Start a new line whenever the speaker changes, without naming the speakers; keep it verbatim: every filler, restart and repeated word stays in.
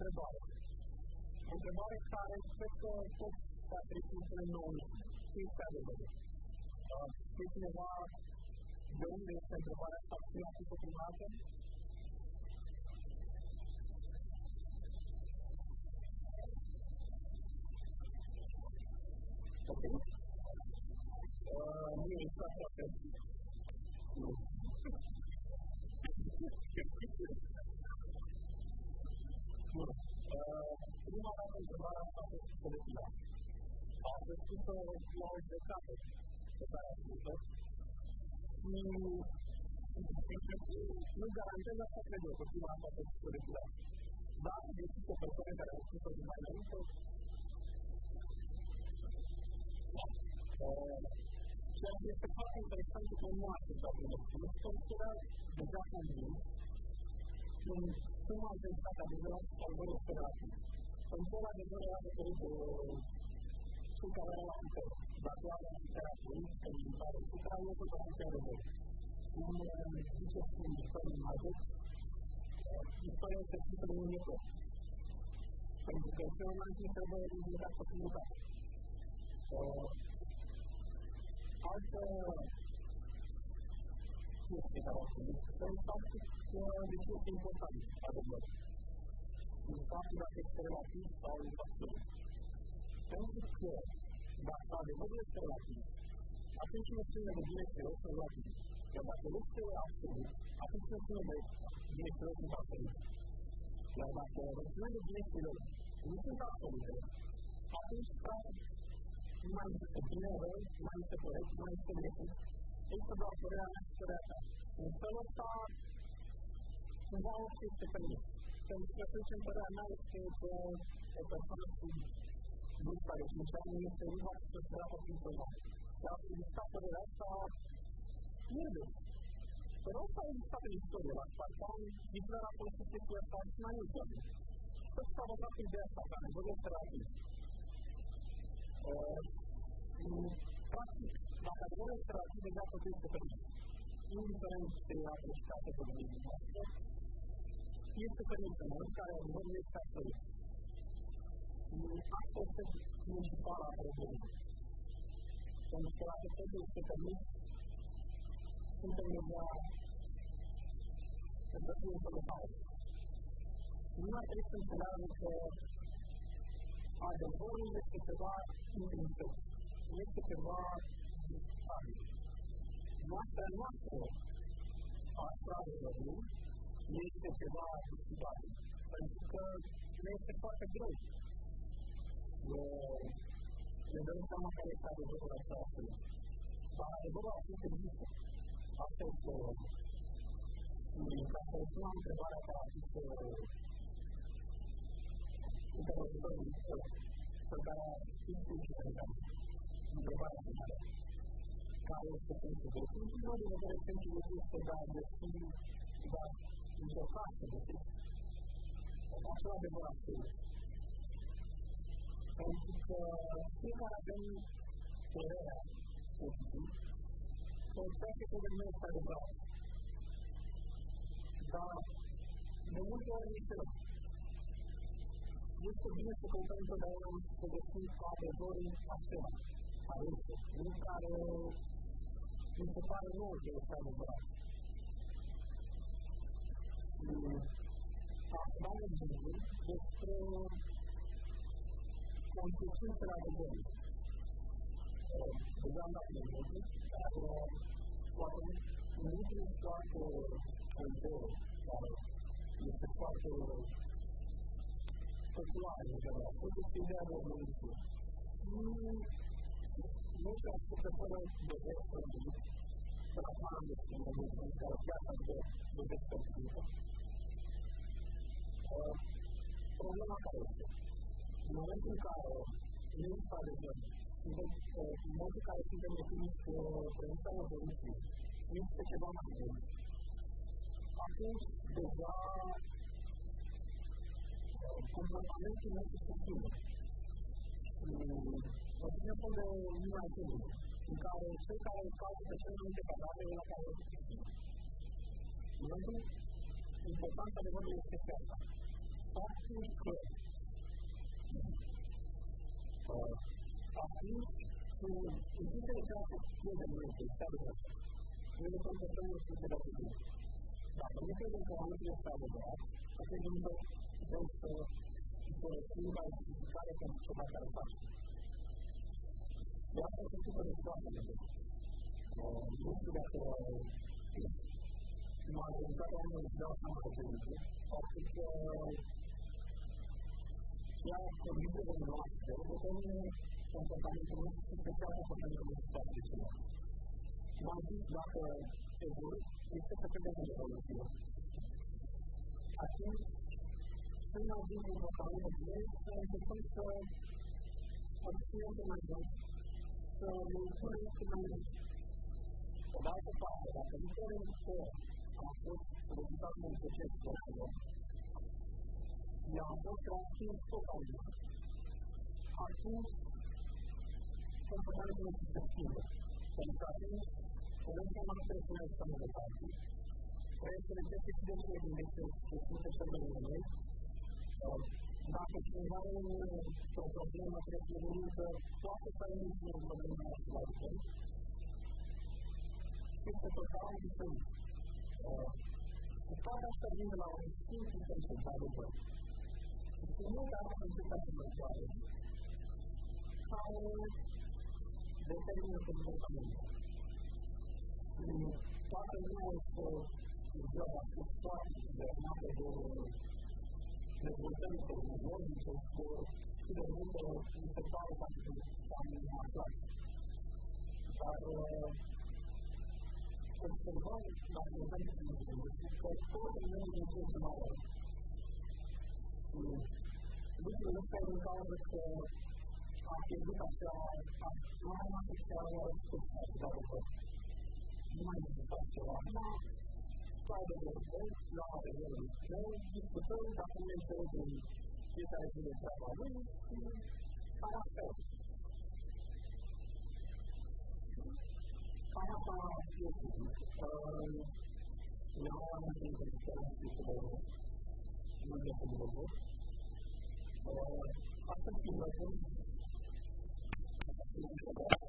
întrebare. O întrebare care cred că toți patrioții noi ce este adevărul. Știe cineva de unde este întrebarea asta și a pus-o prima dată? Ok. Nu este foarte atent. Nu. Bun. Prima dată întrebarea asta a fost selectiva. A fost pusă la o judecată pe care a spus-o și nu garantez asta cred eu, că prima dată a fost selectiva. Dar există persoane care au spus-o din mai înainte. Ceea ce este foarte interesant că nu a acceptat un răspuns, pentru că deja convins în suma identitatea de la salvări operativ. În tot adevărul era de perit de cei care erau la putere. Dacă au la puterea politică, militară, și care au tot la puterea de voi. Cum ziceți în istorie mai vechi, istoria este scrisă de un viitor. Pentru că celălalt nu trebuie limitat pe singurătate. Altă chestie care a fost, este faptul că de ce este important adevărul. În faptul dacă este relativ sau absolut. Pentru că dacă adevărul este relativ, atunci nu ține de bine și rău sunt relativ. Iar dacă este absolut, atunci nu ține de bine și rău sunt absolut. Iar dacă ține de bine și rău nu sunt absolute, atunci nu mai este bine, rău, nu mai este corect, nu mai este greșit. Este doar părerea mea și părerea ta. În felul ăsta, cumva orice este permis. Pentru că, să zicem, părerea mea este că o persoană cu vârsta de cinci ani nu este riva și păstrată prin ceva. Dar a existat părerea asta, pierdeți. Părerea asta a existat în istorie. La Spartan, Hitler a folosit chestia asta și mai mulți ani. Și tot s-a văzut pe ideea asta, care vă este relativ. Practic, dacă adevărul este relativ, deja totul este permis. Indiferent de apreciate pe domeniul noastră, este permis în mod care adevărul este absolut. Asta este principala problemă. Pentru că dacă totul este permis, suntem deja să fie un fel haos. Nu mai trebuie să înțeleagă că adevărul este ceva intrinsec. Este ceva discutabil. Noastră noastră a adevărului este ceva discutabil. Pentru că ne este foarte greu să ne dăm seama care este adevărul acesta absolut. Dar adevărul absolut există. Asta este ca să răspundem întrebarea ta este interlocutorul cel care a instituționalizat întrebarea finală. Care este sensul de timp? Nu de vedere sensul de timp este de a găsi, de a încerca să găsiți acel adevăr absolut. Pentru că fiecare avem părerea să zic, că ceea ce credem noi este adevărat. Dar de multe ori este rău. Este bine să căutăm întotdeauna să găsim adevărul acela, care este, în care mi se pare nouă că este adevărat. Și asta ne gândim despre consecințele adevărului. Deja am dat de exemplu, dar poate nu este foarte o idee care este foarte populară în general. Tot este ideea de evoluție. Nu se ascultă fără de vespertică, până acum am despre evoluție, care chiar am de vespertică. Problema care este? În momentul în care nu este adevăr, în momentul în care suntem definiți cu premisa evoluției, nu este ceva mai bun, atunci deja comportamentul nostru se schimbă. O exemplu de lumea întâlnită, în care cei care caută pe cel mai multe cadavere la care se schimbă. În momentul, important adevărul este și asta. Faptul pentru că atunci când există ceea ce credem noi că este adevărat, noi ne confruntăm cu ce dați bine. Dacă nu credem că anumite este adevărat, atunci nu vrem să folosim la justificare pentru ceva care face. De asta se întâmplă de toate lucrurile. Nu știu dacă majoritatea oamenilor își dau seama de ce lucru, faptul că chiar convingerile noastre, determină comportamentul nostru și special comportamentul nostru față de ceilalți. V-am zis, dacă evolui, este să credem în evoluție. Atunci, să ne avem un vocabulă de ei, să încercăm să obținem de mai mult, să ne impunem cu mai mult. Pe de altă parte, dacă nu credem că a fost rezultatul unui proces social, i-a fost reactiv total, atunci comportamentul nostru se schimbă. Pentru că atunci, putem să nu trebuie să ne ajutăm mai departe. Trebuie să ne deschidem și de gândește ce sunt pe cele de noi. Dacă cineva are o problemă, trebuie să ne că poate să ai nici o problemă la altfel. Și este total diferit. Și toate asta vine la un simplu concept, adevăr. Și nu doar la conceptul sănătoare, care determină comportamentul. Toată lumea este joc ascultoare, guvernată de dezvoltări tehnologice, de cât de multe mi se pare ca să am aflat. Dar observăm la nivelul tehnologic că tot nivelul din ce în ce mai rău. Și lucrul ăsta e din cauza că a pierdut acea, nu a rămas acea răspunsă asupra de tot. Nu mai există ceva. Nu ai de vorbă, nu ai de vorbă. Noi discutăm dacă nu înțelegem fiecare zi de treaba lui și cam asta e. Cam asta este. Eu am întâlnit în diferențe de nu de cum vorbă. Asta e